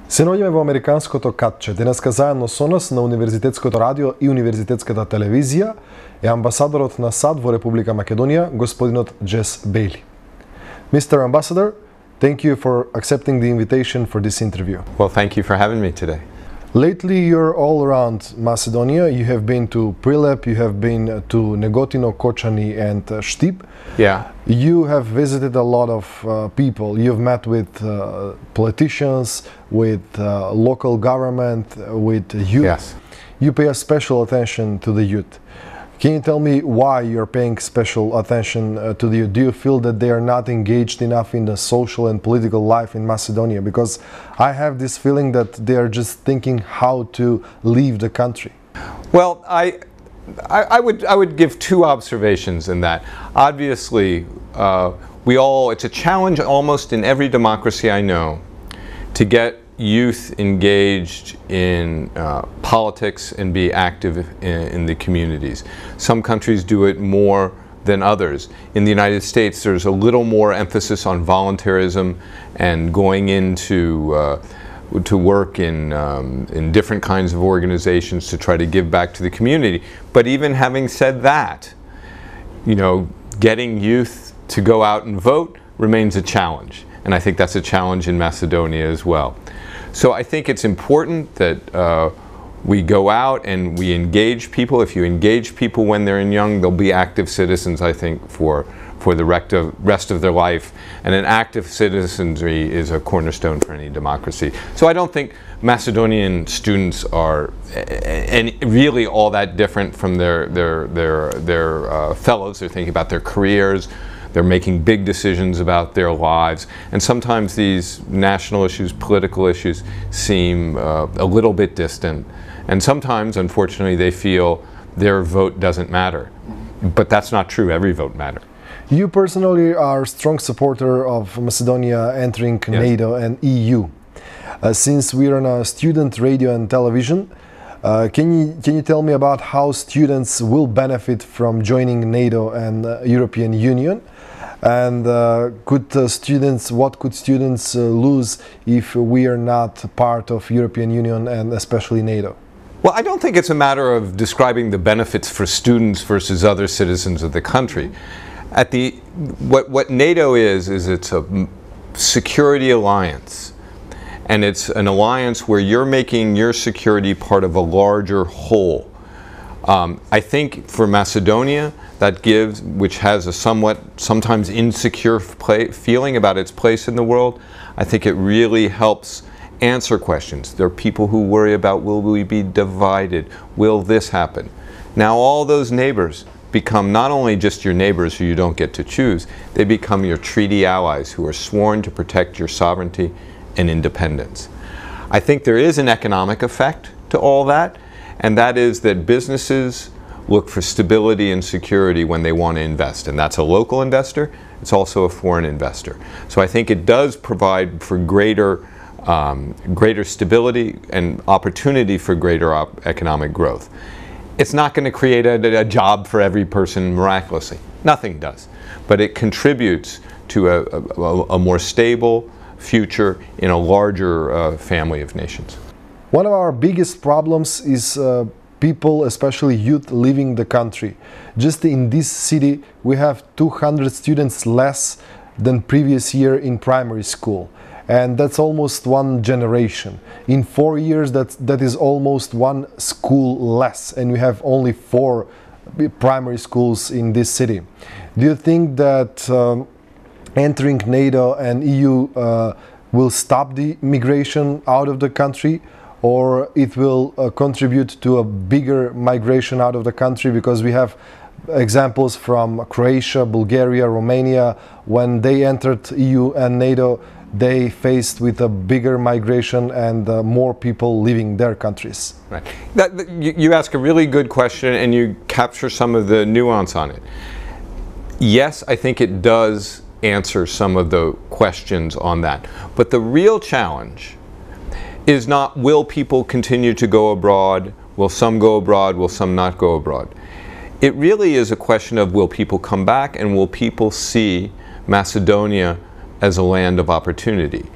Се наоѓаме во Американското катче. Денеска заедно со нас на Универзитетското радио и Универзитетската телевизија е амбасадорот на САД во Република Македонија, господинот Джес Бейли. Mr. Ambassador, thank you for accepting the invitation for this interview. Well, thank you for having me today. Lately, you're all around Macedonia. You have been to Prilep, you have been to Negotino, Kočani and Štip. Yeah. You have visited a lot of people. You've met with politicians, with local government, with youth. Yes. You pay a special attention to the youth. Can you tell me why you're paying special attention to the youth? Do you feel that they are not engaged enough in the social and political life in Macedonia? Because I have this feeling that they are just thinking how to leave the country. Well, I would give two observations in that. Obviously, it's a challenge almost in every democracy I know to get youth engaged in politics and be active in the communities. Some countries do it more than others. In the United States, there's a little more emphasis on volunteerism and going into to work in different kinds of organizations to try to give back to the community. But even having said that, getting youth to go out and vote remains a challenge. And I think that's a challenge in Macedonia as well. So I think it's important that we go out and we engage people. If you engage people when they're young, they'll be active citizens, I think, for the rest of their life. And an active citizenry is a cornerstone for any democracy. So I don't think Macedonian students are really all that different from their fellows. They're thinking about their careers. They're making big decisions about their lives. And sometimes these national issues, political issues, seem a little bit distant. And sometimes, unfortunately, they feel their vote doesn't matter. But that's not true. Every vote matters. You personally are a strong supporter of Macedonia entering NATO and EU. Since we're on a student radio and television, can you tell me about how students will benefit from joining NATO and European Union? And what could students lose if we are not part of European Union and especially NATO? Well, I don't think it's a matter of describing the benefits for students versus other citizens of the country. What NATO is it's a security alliance. And it's an alliance where you're making your security part of a larger whole. I think for Macedonia, which has a sometimes insecure feeling about its place in the world, I think it really helps answer questions. There are people who worry about, will we be divided? Will this happen? Now all those neighbors become not only just your neighbors who you don't get to choose, they become your treaty allies who are sworn to protect your sovereignty and independence. I think there is an economic effect to all that, and that is that businesses look for stability and security when they want to invest, and that's a local investor, it's also a foreign investor. So I think it does provide for greater stability and opportunity for greater economic growth. It's not going to create a job for every person miraculously. Nothing does. But it contributes to a more stable future in a larger family of nations. One of our biggest problems is people, especially youth, leaving the country. Just in this city, we have 200 students less than previous year in primary school. And that's almost one generation. In 4 years, that is almost one school less, and we have only 4 primary schools in this city. Do you think that entering NATO and EU will stop the migration out of the country, or it will contribute to a bigger migration out of the country? Because we have examples from Croatia, Bulgaria, Romania. When they entered EU and NATO, they faced with a bigger migration and more people leaving their countries. Right. You ask a really good question, and you capture some of the nuance on it. Yes, I think it does answer some of the questions on that. But the real challenge is not, will people continue to go abroad? Will some go abroad? Will some not go abroad? It really is a question of, will people come back, and will people see Macedonia as a land of opportunity?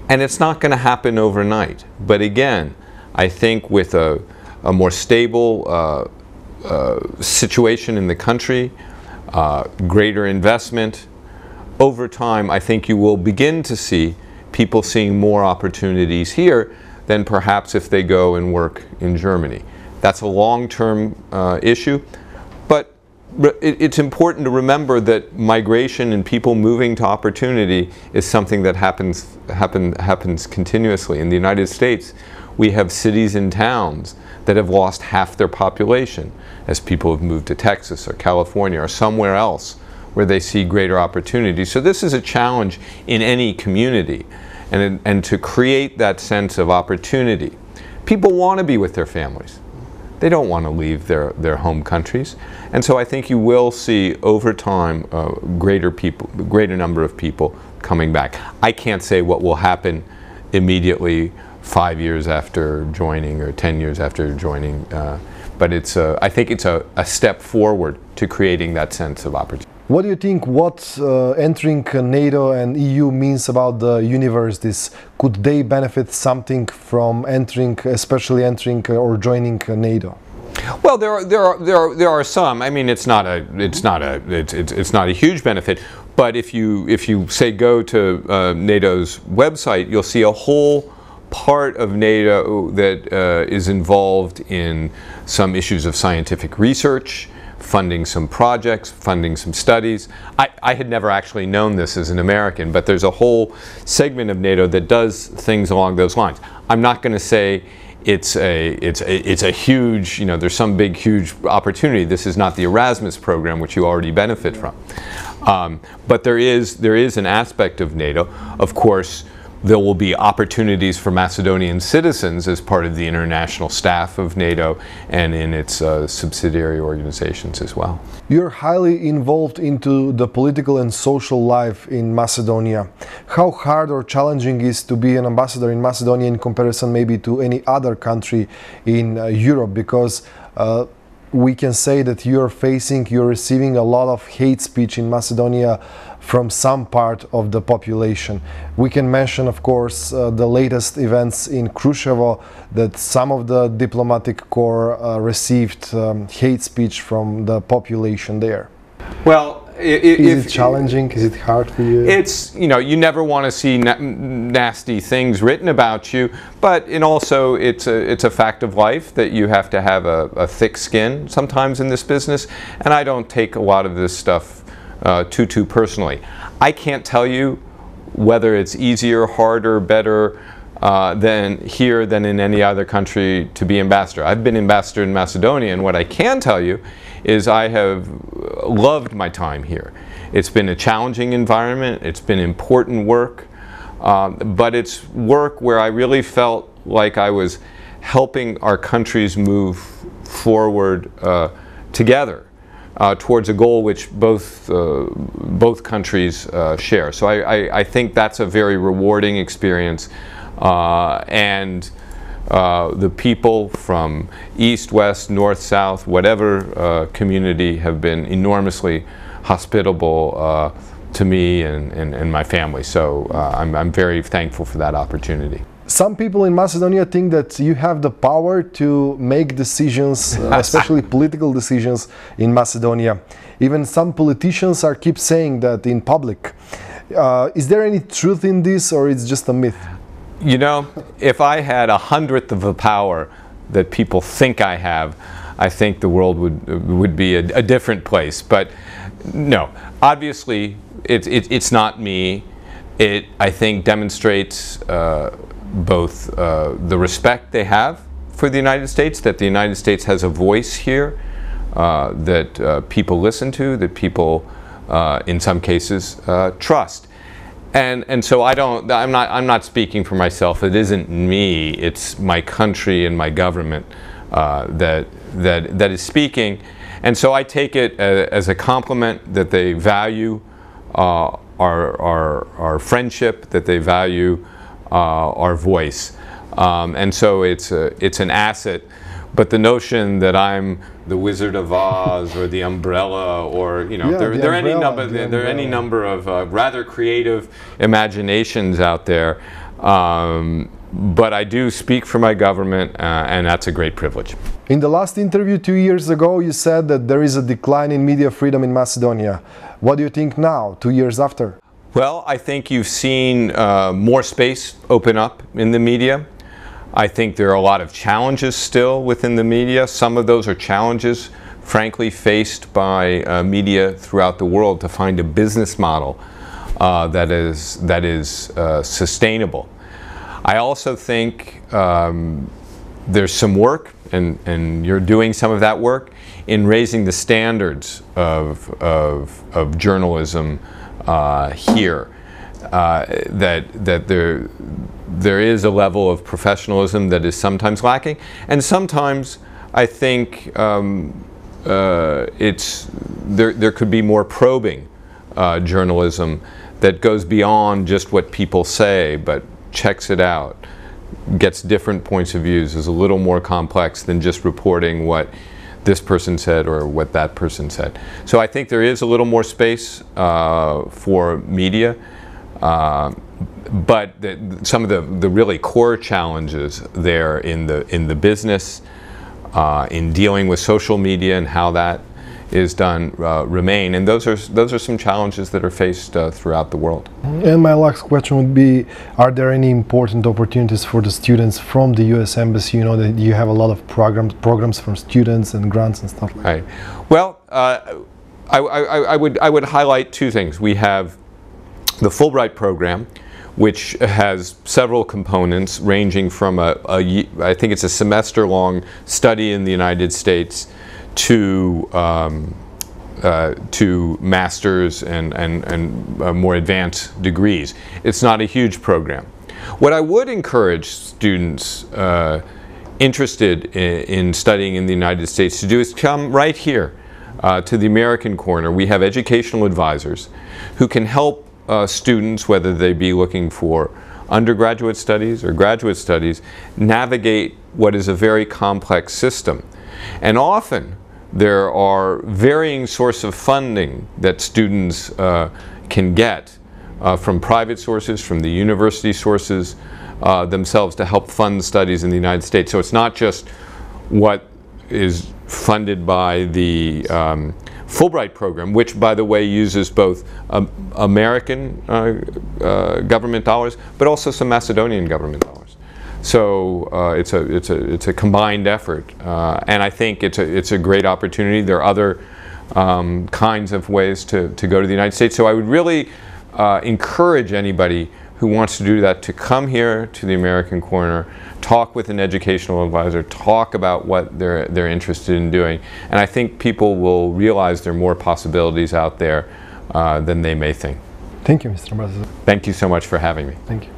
And it's not going to happen overnight. But again, I think with a more stable situation in the country, greater investment, over time, I think you will begin to see people seeing more opportunities here than perhaps if they go and work in Germany. That's a long-term issue, but it's important to remember that migration and people moving to opportunity is something that happens continuously. In the United States, we have cities and towns that have lost half their population as people have moved to Texas or California or somewhere else where they see greater opportunity. So this is a challenge in any community, and to create that sense of opportunity. People want to be with their families. They don't want to leave their home countries. And so I think you will see over time greater number of people coming back. I can't say what will happen immediately 5 years after joining or 10 years after joining, but I think it's a step forward to creating that sense of opportunity. What do you think entering NATO and EU means about the universities? Could they benefit something from especially entering or joining NATO? Well, there are some. I mean, it's not a huge benefit. But if you say go to NATO's website, you'll see a whole part of NATO that is involved in some issues of scientific research, funding some projects, funding some studies. I had never actually known this as an American, but there's a whole segment of NATO that does things along those lines. I'm not going to say it's a huge, there's some big, huge opportunity. This is not the Erasmus program, which you already benefit from. But there is an aspect of NATO. Of course, there will be opportunities for Macedonian citizens as part of the international staff of NATO and in its subsidiary organizations as well. You're highly involved into the political and social life in Macedonia. How hard or challenging is to be an ambassador in Macedonia in comparison maybe to any other country in Europe? Because we can say that you're receiving a lot of hate speech in Macedonia from some part of the population. We can mention, of course, the latest events in Kruševo, that some of the diplomatic corps received hate speech from the population there. Well, is it challenging? Is it hard for you? It's, you never want to see nasty things written about you, but also it's a fact of life that you have to have a thick skin sometimes in this business, and I don't take a lot of this stuff too personally. I can't tell you whether it's easier, harder, better than in any other country to be ambassador. I've been ambassador in Macedonia, and what I can tell you is I have loved my time here. It's been a challenging environment, it's been important work, but it's work where I really felt like I was helping our countries move forward together towards a goal which both countries share. So I think that's a very rewarding experience, and the people from east, west, north, south, whatever community have been enormously hospitable to me and my family. So I'm very thankful for that opportunity. Some people in Macedonia think that you have the power to make decisions, especially political decisions in Macedonia. Even some politicians keep saying that in public. Is there any truth in this, or it's just a myth? If I had 1/100th of the power that people think I have, I think the world would be a different place. But no, obviously it's not me. It, I think, demonstrates both the respect they have for the United States, that the United States has a voice here, that people listen to, that people in some cases trust. And so I'm not speaking for myself. It isn't me. It's my country and my government that is speaking. And so I take it as a compliment that they value our friendship, that they value our voice, and so it's an asset But the notion that I'm the Wizard of Oz or the umbrella, or there are any number of rather creative imaginations out there. But I do speak for my government, and that's a great privilege. In the last interview 2 years ago, you said that there is a decline in media freedom in Macedonia. What do you think now, 2 years after? Well, I think you've seen more space open up in the media. I think there are a lot of challenges still within the media. Some of those are challenges, frankly, faced by media throughout the world to find a business model that is sustainable. I also think there's some work, and you're doing some of that work, in raising the standards of journalism here. That there is a level of professionalism that is sometimes lacking, and sometimes I think there could be more probing journalism that goes beyond just what people say, but checks it out, gets different points of views, is a little more complex than just reporting what this person said or what that person said. So I think there is a little more space for media, but some of the really core challenges there in the business, in dealing with social media and how that is done remain, and those are some challenges that are faced throughout the world. And my last question would be: are there any important opportunities for the students from the U.S. Embassy? You know that you have a lot of programs for students and grants and stuff like that. Right. Well, I would highlight two things. We have the Fulbright program, which has several components ranging from I think it's a semester-long study in the United States to master's and more advanced degrees. It's not a huge program. What I would encourage students interested in studying in the United States to do is come right here to the American Corner. We have educational advisors who can help students, whether they be looking for undergraduate studies or graduate studies, navigate what is a very complex system. And often there are varying sources of funding that students can get from private sources, from the university sources themselves, to help fund studies in the United States. So it's not just what is funded by the Fulbright program, which, by the way, uses both American government dollars, but also some Macedonian government dollars. So it's a combined effort, and I think it's a great opportunity. There are other kinds of ways to go to the United States. So I would really encourage anybody who wants to do that to come here to the American Corner, talk with an educational advisor, talk about what they're interested in doing, and I think people will realize there are more possibilities out there than they may think. Thank you, Mr. Ambassador. Thank you so much for having me. Thank you.